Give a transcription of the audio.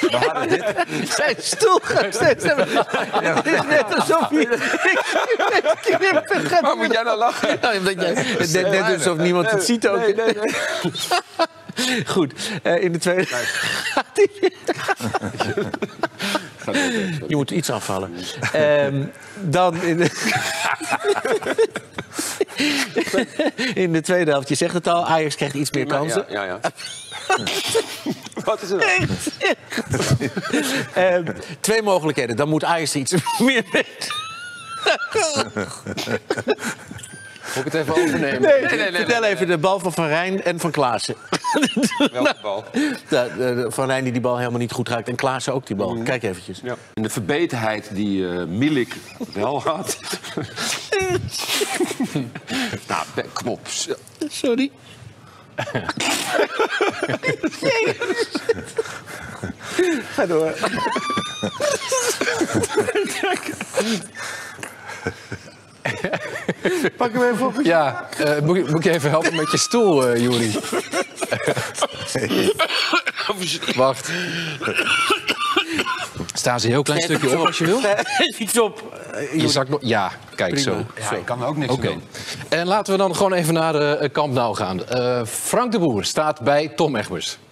We hadden dit. Zijn stoel gaat steeds. Het is net alsof hij... Waar moet jij nou lachen? Net alsof niemand het ziet ook. Nee. Goed, in de tweede... Je moet iets afvallen. Dan in de tweede helft, je zegt het al, Ajax krijgt iets meer kansen. Ja. Wat is er dan? 2 mogelijkheden, dan moet Ajax iets meer weten. Moet ik het even overnemen? Nee, vertel even de bal van Van Rijn en van Klaassen. Welke bal? Van Rijn die bal helemaal niet goed raakt en Klaassen ook die bal. Kijk eventjes. Ja. En de verbetenheid die Milik wel had. Nou, kom op. Sorry. Ga door. Pak hem even op. Ja, moet je even helpen met je stoel, Joeri? Wacht. Sta ze een heel klein stukje op als je wil. Iets op. Je zak nog... Ja, kijk Prima. zo. Ja, ik kan er ook niks aan doen. En laten we dan gewoon even naar de Camp Nou gaan. Frank de Boer staat bij Tom Egbers.